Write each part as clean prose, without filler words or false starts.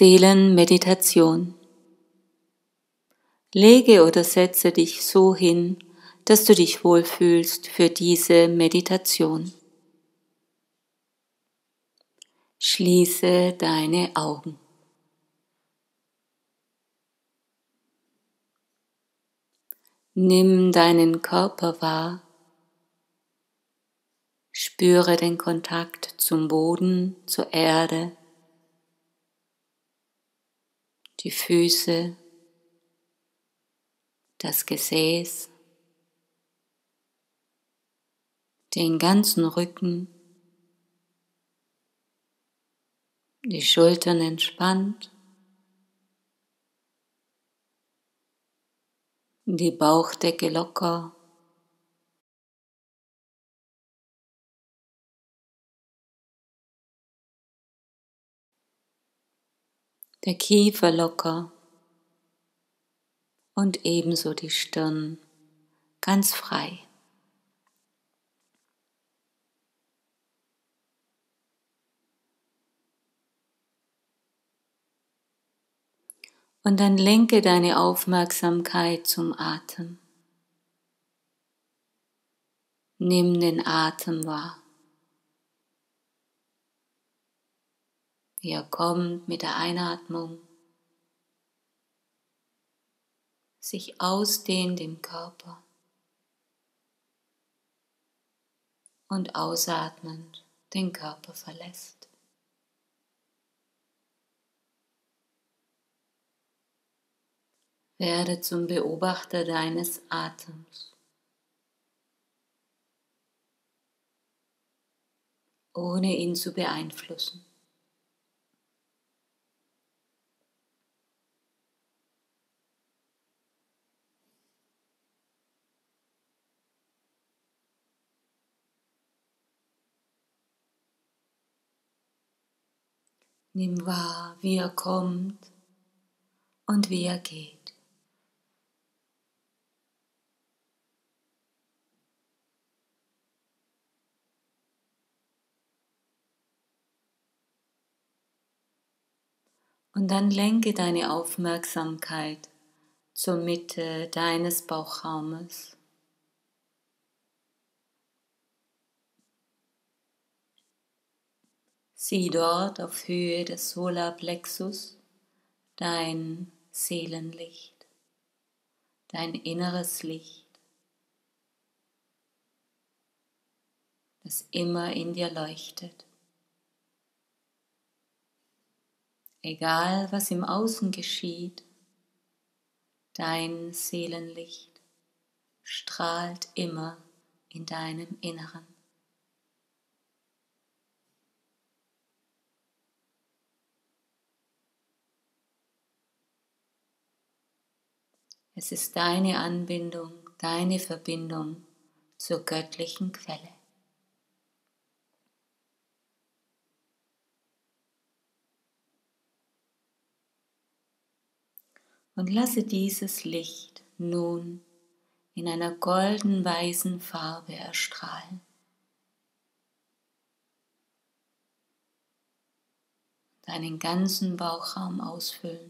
Seelenmeditation. Lege oder setze dich so hin, dass du dich wohlfühlst für diese Meditation. Schließe deine Augen. Nimm deinen Körper wahr. Spüre den Kontakt zum Boden, zur Erde, die Füße, das Gesäß, den ganzen Rücken, die Schultern entspannt, die Bauchdecke locker, der Kiefer locker und ebenso die Stirn ganz frei. Und dann lenke deine Aufmerksamkeit zum Atem. Nimm den Atem wahr, wie er kommt mit der Einatmung, sich ausdehnt im Körper und ausatmend den Körper verlässt. Werde zum Beobachter deines Atems, ohne ihn zu beeinflussen. Nimm wahr, wie er kommt und wie er geht. Und dann lenke deine Aufmerksamkeit zur Mitte deines Bauchraumes. Sieh dort auf Höhe des Solarplexus dein Seelenlicht, dein inneres Licht, das immer in dir leuchtet. Egal was im Außen geschieht, dein Seelenlicht strahlt immer in deinem Inneren. Es ist deine Anbindung, deine Verbindung zur göttlichen Quelle. Und lasse dieses Licht nun in einer golden-weißen Farbe erstrahlen. Deinen ganzen Bauchraum ausfüllen.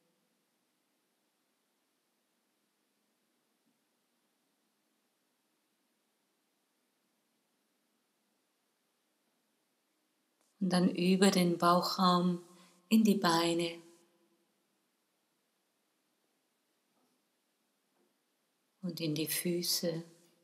Und dann über den Bauchraum in die Beine. Und in die Füße.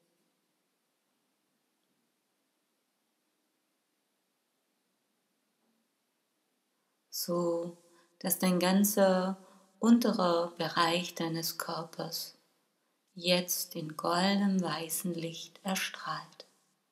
So, dass dein ganzer unterer Bereich deines Körpers jetzt in goldenem weißem Licht erstrahlt.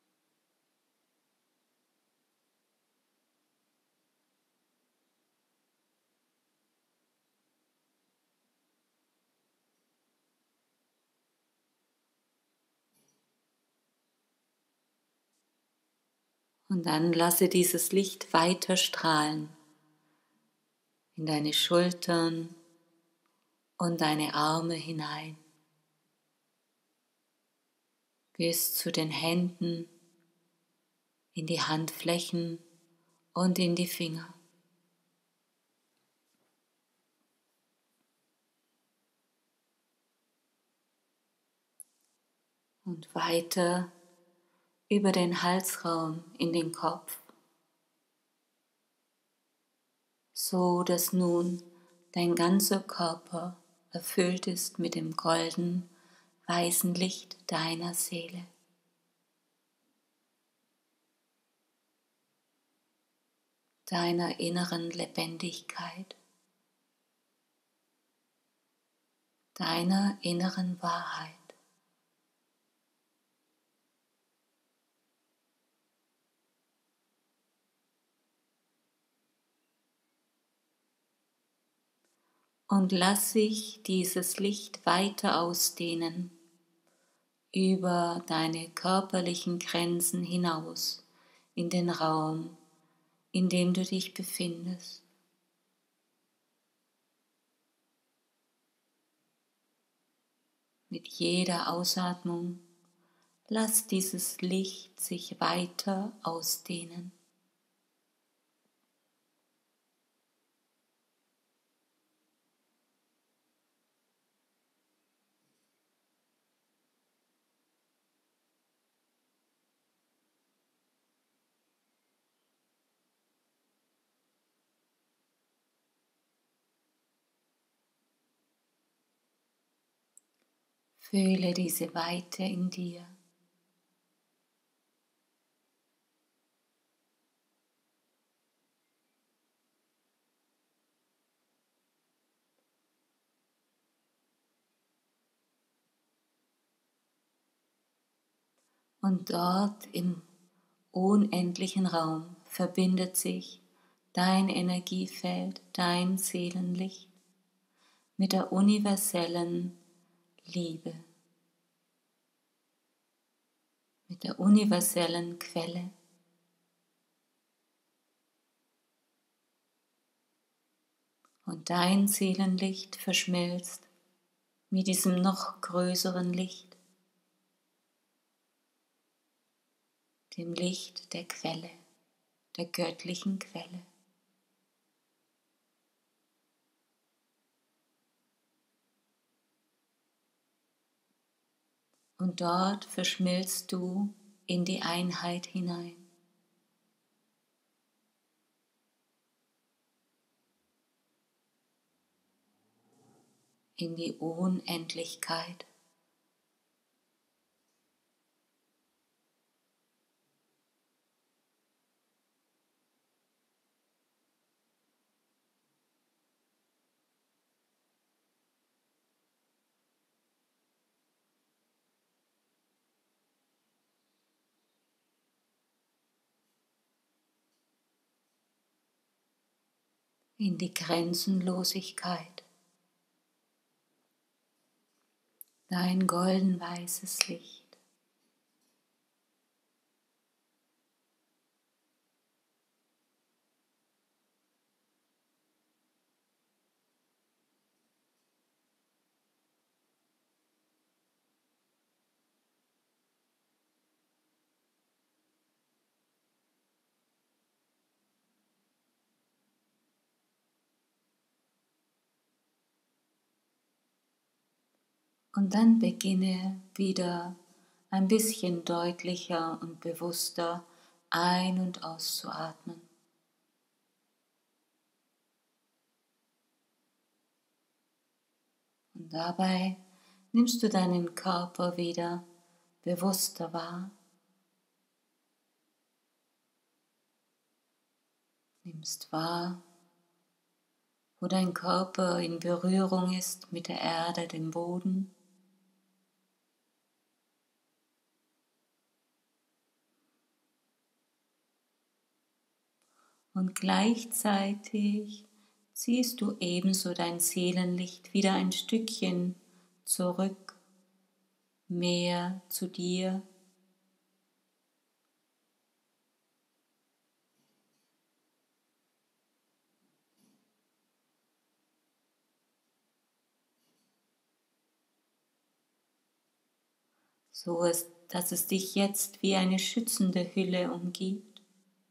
Und dann lasse dieses Licht weiter strahlen in deine Schultern und deine Arme hinein, bis zu den Händen, in die Handflächen und in die Finger. und weiter über den Halsraum in den Kopf, so dass nun dein ganzer Körper erfüllt ist mit dem golden-weißen Licht deiner Seele. Deiner inneren Lebendigkeit, deiner inneren Wahrheit. Und lass sich dieses Licht weiter ausdehnen über deine körperlichen Grenzen hinaus in den Raum, in dem du dich befindest. Mit jeder Ausatmung lass dieses Licht sich weiter ausdehnen. Fühle diese Weite in dir. Und dort im unendlichen Raum verbindet sich dein Energiefeld, dein Seelenlicht mit der universellen Liebe, mit der universellen Quelle. Und dein Seelenlicht verschmilzt mit diesem noch größeren Licht, dem Licht der Quelle, der göttlichen Quelle. Und dort verschmilzt du in die Einheit hinein. In die Unendlichkeit. In die Grenzenlosigkeit. Dein goldenweißes Licht. Und dann beginne wieder ein bisschen deutlicher und bewusster ein- und auszuatmen. Und dabei nimmst du deinen Körper wieder bewusster wahr. Nimmst wahr, wo dein Körper in Berührung ist mit der Erde, dem Boden. Und gleichzeitig ziehst du ebenso dein Seelenlicht wieder ein Stückchen zurück, mehr zu dir. So dass es dich jetzt wie eine schützende Hülle umgibt.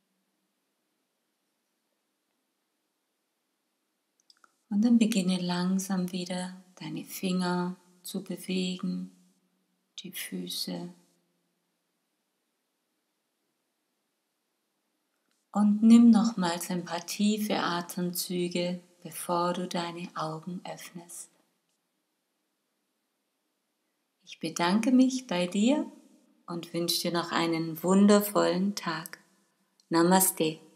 Und dann beginne langsam wieder deine Finger zu bewegen, die Füße. Und nimm nochmals ein paar tiefe Atemzüge, bevor du deine Augen öffnest. Ich bedanke mich bei dir und wünsche dir noch einen wundervollen Tag. Namaste.